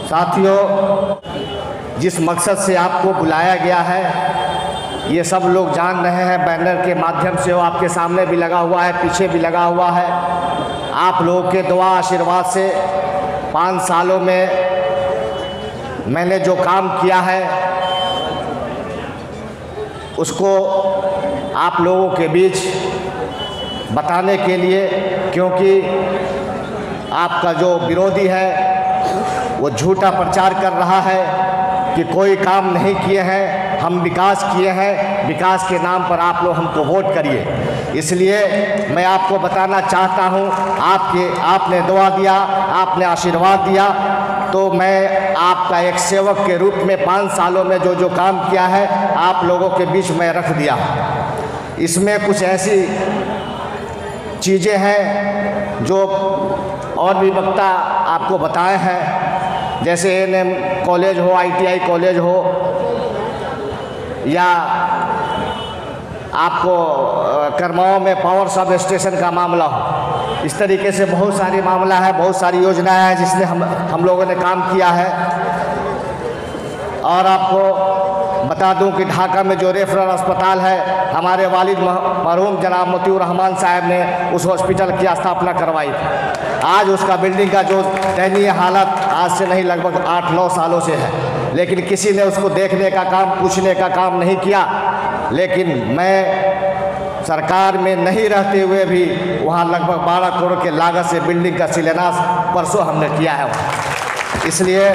साथियों, जिस मकसद से आपको बुलाया गया है ये सब लोग जान रहे हैं। बैनर के माध्यम से वो आपके सामने भी लगा हुआ है, पीछे भी लगा हुआ है। आप लोगों के दुआ आशीर्वाद से 5 सालों में मैंने जो काम किया है उसको आप लोगों के बीच बताने के लिए, क्योंकि आपका जो विरोधी है वो झूठा प्रचार कर रहा है कि कोई काम नहीं किए हैं, हम विकास किए हैं, विकास के नाम पर आप लोग हमको वोट करिए। इसलिए मैं आपको बताना चाहता हूं, आपने दुआ दिया, आपने आशीर्वाद दिया, तो मैं आपका एक सेवक के रूप में 5 सालों में जो जो काम किया है आप लोगों के बीच में रख दिया। इसमें कुछ ऐसी चीज़ें हैं जो और भी वक्ता आपको बताए हैं, जैसे एएनएम कॉलेज हो, आईटीआई कॉलेज हो, या आपको करमाओं में पावर सब स्टेशन का मामला हो। इस तरीके से बहुत सारी मामला है, बहुत सारी योजनाएं हैं जिसमें हम लोगों ने काम किया है। और आपको बता दूं कि ढाका में जो रेफरल अस्पताल है, हमारे वालिद मरहूम जनाब मोतीउर रहमान साहब ने उस हॉस्पिटल की स्थापना करवाई थी। आज उसका बिल्डिंग का जो दयनीय हालत आज से नहीं लगभग 8-9 सालों से है, लेकिन किसी ने उसको देखने का काम, पूछने का काम नहीं किया। लेकिन मैं सरकार में नहीं रहते हुए भी वहाँ लगभग 12 करोड़ के लागत से बिल्डिंग का शिलान्यास परसों हमने किया है। इसलिए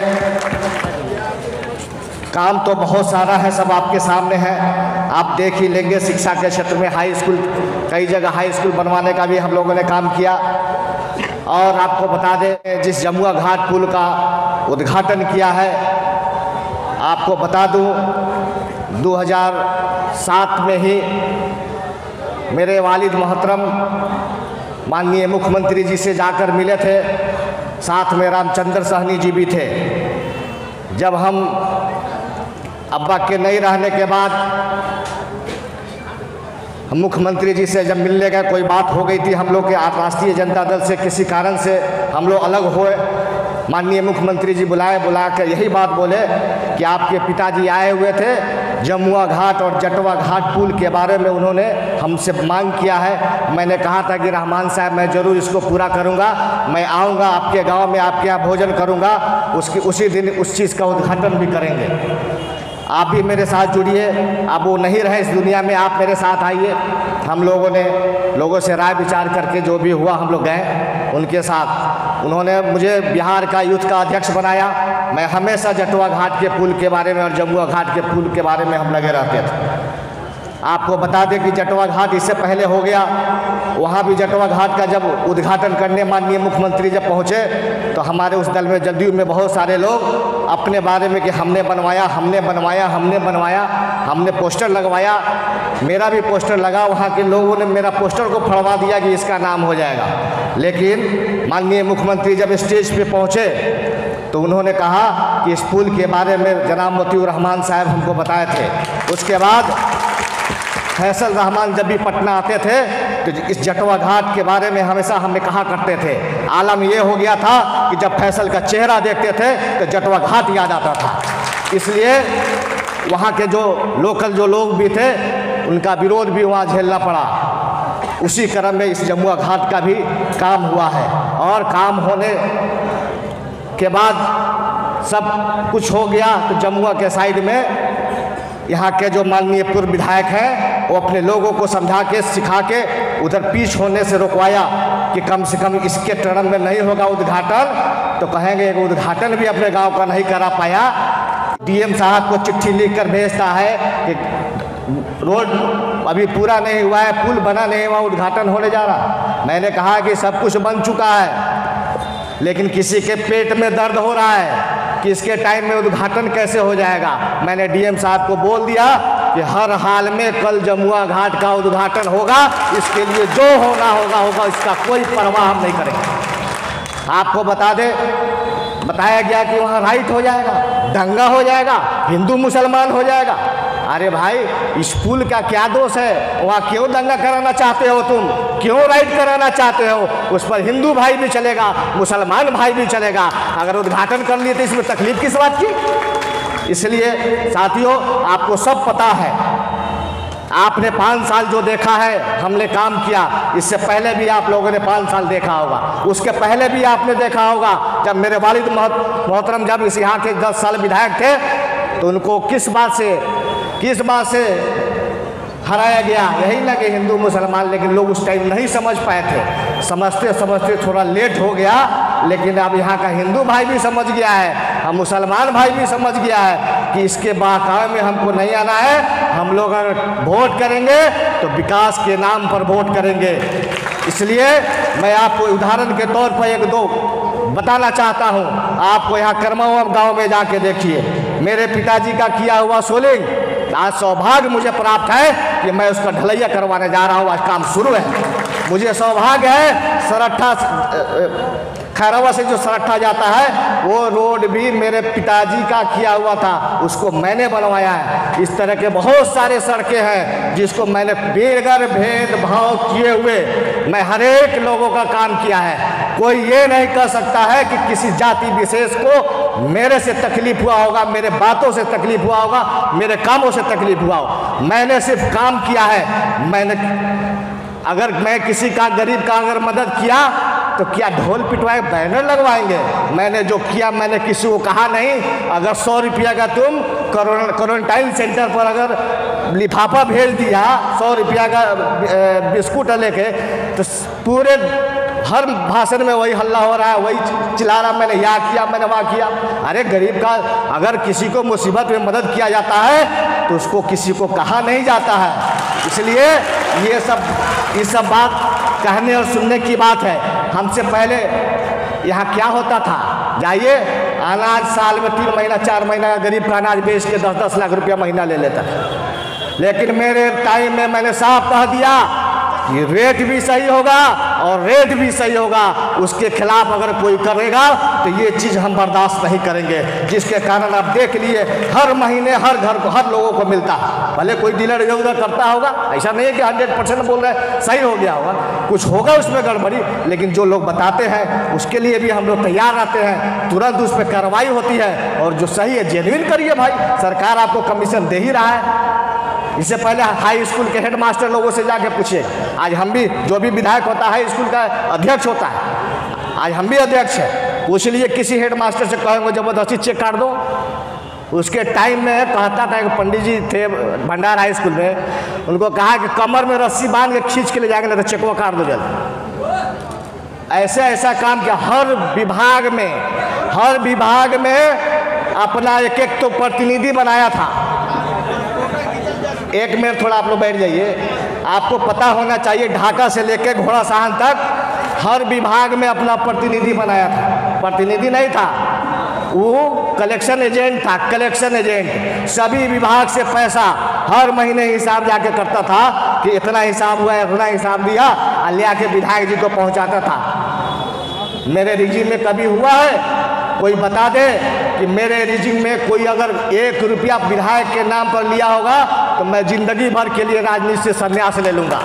काम तो बहुत सारा है, सब आपके सामने है, आप देख ही लेंगे। शिक्षा के क्षेत्र में हाई स्कूल, कई जगह हाई स्कूल बनवाने का भी हम लोगों ने काम किया। और आपको बता दें, जिस जमुआ घाट पुल का उद्घाटन किया है, आपको बता दूं 2007 में ही मेरे वालिद मोहतरम माननीय मुख्यमंत्री जी से जाकर मिले थे, साथ में रामचंद्र सहनी जी भी थे। जब हम अब्बा के नहीं रहने के बाद हम मुख्यमंत्री जी से जब मिलने का कोई बात हो गई थी, हम लोग के राष्ट्रीय जनता दल से किसी कारण से हम लोग अलग हुए, माननीय मुख्यमंत्री जी बुला कर यही बात बोले कि आपके पिताजी आए हुए थे, जमुआ घाट और जटवा घाट पुल के बारे में उन्होंने हमसे मांग किया है। मैंने कहा था कि रहमान साहब मैं ज़रूर इसको पूरा करूंगा, मैं आऊँगा आपके गांव में, आपके यहाँ भोजन करूंगा, उसी दिन उस चीज़ का उद्घाटन भी करेंगे। आप भी मेरे साथ जुड़िए। अब वो नहीं रहे इस दुनिया में, आप मेरे साथ आइए। हम लोगों से राय विचार करके जो भी हुआ हम लोग गए उनके साथ। उन्होंने मुझे बिहार का यूथ का अध्यक्ष बनाया। मैं हमेशा जटवा घाट के पुल के बारे में और जमुआ घाट के पुल के बारे में हम लगे रहते थे। आपको बता दें कि जटवा घाट इससे पहले हो गया, वहाँ भी जटवा घाट का जब उद्घाटन करने माननीय मुख्यमंत्री जब पहुँचे तो हमारे उस दल में जदयू में बहुत सारे लोग अपने बारे में कि हमने बनवाया, हमने पोस्टर लगवाया। मेरा भी पोस्टर लगा, वहाँ के लोगों ने मेरा पोस्टर को फड़वा दिया कि इसका नाम हो जाएगा। लेकिन माननीय मुख्यमंत्री जब स्टेज पे पहुँचे तो उन्होंने कहा कि इस पुल के बारे में जनाब मोतीउर रहमान साहब हमको बताए थे। उसके बाद फैसल रहमान जब भी पटना आते थे तो इस जटवा घाट के बारे में हमेशा हमें कहा करते थे। आलम ये हो गया था कि जब फैसल का चेहरा देखते थे तो जटवा घाट याद आता था। इसलिए वहाँ के जो लोकल जो लोग भी थे उनका विरोध भी वहाँ झेलना पड़ा। उसी क्रम में इस जमुआ घाट का भी काम हुआ है, और काम होने के बाद सब कुछ हो गया तो जमुआ के साइड में यहाँ के जो माननीय पूर्व विधायक हैं वो अपने लोगों को समझा के, सिखा के उधर पीछ होने से रोकवाया कि कम से कम इसके टर्म में नहीं होगा उद्घाटन, तो कहेंगे कि उद्घाटन भी अपने गांव का नहीं करा पाया। डीएम साहब को चिट्ठी लिखकर भेजता है कि रोड अभी पूरा नहीं हुआ है, पुल बना नहीं हुआ, उद्घाटन होने जा रहा। मैंने कहा कि सब कुछ बन चुका है, लेकिन किसी के पेट में दर्द हो रहा है कि इसके टाइम में उद्घाटन कैसे हो जाएगा। मैंने डीएम साहब को बोल दिया कि हर हाल में कल जमुआ घाट का उद्घाटन होगा, इसके लिए जो होना होगा, इसका कोई परवाह हम नहीं करेंगे। आपको बताया गया कि वहाँ राइट हो जाएगा, दंगा हो जाएगा, हिंदू मुसलमान हो जाएगा। अरे भाई स्कूल का क्या दोष है? वहाँ क्यों दंगा कराना चाहते हो तुम? क्यों राइड कराना चाहते हो? उस पर हिंदू भाई भी चलेगा, मुसलमान भाई भी चलेगा। अगर उद्घाटन कर लिए तो इसमें तकलीफ किस बात की? इसलिए साथियों, आपको सब पता है, आपने 5 साल जो देखा है हमने काम किया, इससे पहले भी आप लोगों ने 5 साल देखा होगा, उसके पहले भी आपने देखा होगा। जब मेरे वालिद मोहतरम जब इस यहाँ के 10 साल विधायक थे तो उनको किस बात से हराया गया? यही ना कि हिंदू मुसलमान, लेकिन लोग उस टाइम नहीं समझ पाए थे। समझते समझते थोड़ा लेट हो गया, लेकिन अब यहाँ का हिंदू भाई भी समझ गया है, हम मुसलमान भाई भी समझ गया है कि इसके बहकावे में हमको नहीं आना है। हम लोग अगर वोट करेंगे तो विकास के नाम पर वोट करेंगे। इसलिए मैं आपको उदाहरण के तौर पर 1-2 बताना चाहता हूँ। आपको यहाँ करमावा गाँव में जाके देखिए, मेरे पिताजी का किया हुआ सोलिंग, आज सौभाग्य मुझे प्राप्त है कि मैं उसका ढलैया करवाने जा रहा हूँ। आज काम शुरू है। मुझे सौभाग्य है, सरट्ठा खैरवा से जो सरट्ठा जाता है वो रोड भी मेरे पिताजी का किया हुआ था, उसको मैंने बनवाया है। इस तरह के बहुत सारे सड़कें हैं जिसको मैंने बेगर भेदभाव किए हुए मैं हर एक लोगों का काम किया है। कोई ये नहीं कह सकता है कि किसी जाति विशेष को मेरे से तकलीफ हुआ होगा, मेरे बातों से तकलीफ हुआ होगा, मेरे कामों से तकलीफ हुआ हो। मैंने सिर्फ काम किया है। अगर मैं किसी का गरीब का अगर मदद किया तो क्या ढोल पिटवाए बैनर लगवाएंगे? मैंने जो किया मैंने किसी को कहा नहीं। अगर 100 रुपया का तुम क्वारंटाइन सेंटर पर अगर लिफाफा भेज दिया 100 रुपया का बिस्कुट लेके, तो पूरे हर भाषण में वही हल्ला हो रहा है, वही चिल्ला रहा, मैंने यहाँ किया, मैंने वहाँ किया। अरे गरीब का अगर किसी को मुसीबत में मदद किया जाता है तो उसको किसी को कहा नहीं जाता है। इसलिए ये सब बात कहने और सुनने की बात है। हमसे पहले यहाँ क्या होता था? जाइए, अनाज साल में 3 महीना 4 महीना का गरीब का अनाज बेच के 10-10 लाख रुपया महीना ले लेता था। लेकिन मेरे टाइम में मैंने साफ कह दिया कि रेट भी सही होगा और रेट भी सही होगा। उसके खिलाफ अगर कोई करेगा तो ये चीज़ हम बर्दाश्त नहीं करेंगे। जिसके कारण आप देख लिए हर महीने हर घर को हर लोगों को मिलता। भले कोई डीलर इधर उधर करता होगा, ऐसा नहीं है कि 100% बोल रहे हैं सही हो गया होगा, कुछ होगा उसमें गड़बड़ी, लेकिन जो लोग बताते हैं उसके लिए भी हम लोग तैयार रहते हैं। तुरंत उस पर कार्रवाई होती है और जो सही है जेन्युइन करिए भाई। सरकार आपको कमीशन दे ही रहा है। इससे पहले हाई स्कूल के हेड मास्टर लोगों से जाके पूछिएगा। आज हम भी, जो भी विधायक होता है स्कूल का अध्यक्ष होता है, आज हम भी अध्यक्ष हैं। पूछ लिए किसी हेड मास्टर से, कहेंगे जबरदस्ती चेक काट दो। उसके टाइम में कहता था, एक पंडित जी थे भंडार हाई स्कूल में, उनको कहा कि कमर में रस्सी बांध के खींच के ले जाएंगे, नहीं तो चेकवा काट दो जल्द। ऐसा काम किया। हर विभाग में अपना एक तो प्रतिनिधि बनाया था। एक मिनट थोड़ा आप लोग बैठ जाइए। आपको पता होना चाहिए, ढाका से लेकर घोड़ासहन तक हर विभाग में अपना प्रतिनिधि बनाया था। प्रतिनिधि नहीं था, वो कलेक्शन एजेंट था। कलेक्शन एजेंट सभी विभाग से पैसा हर महीने हिसाब जाके करता था कि इतना हिसाब हुआ है, इतना हिसाब दिया, और ले आके विधायक जी को पहुंचाता था। मेरे रिजिम में कभी हुआ है? कोई बता दे कि मेरे रिजिम में कोई अगर 1 रुपया विधायक के नाम पर लिया होगा तो मैं जिंदगी भर के लिए राजनीति से संन्यास ले लूँगा।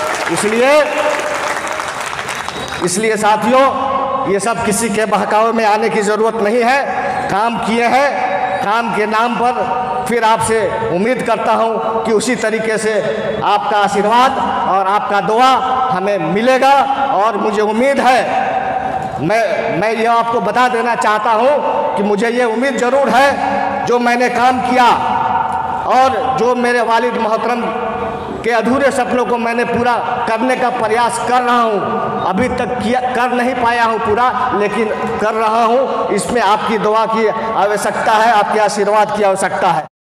इसलिए साथियों, ये सब किसी के बहकावे में आने की ज़रूरत नहीं है। काम किए हैं, काम के नाम पर फिर आपसे उम्मीद करता हूँ कि उसी तरीके से आपका आशीर्वाद और आपका दुआ हमें मिलेगा। और मुझे उम्मीद है, मैं यह आपको बता देना चाहता हूँ कि मुझे ये उम्मीद ज़रूर है, जो मैंने काम किया और जो मेरे वालिद मोहतरम के अधूरे सपनों को मैंने पूरा करने का प्रयास कर रहा हूँ। अभी तक कर नहीं पाया हूँ पूरा, लेकिन कर रहा हूँ। इसमें आपकी दुआ की आवश्यकता है, आपके आशीर्वाद की आवश्यकता है।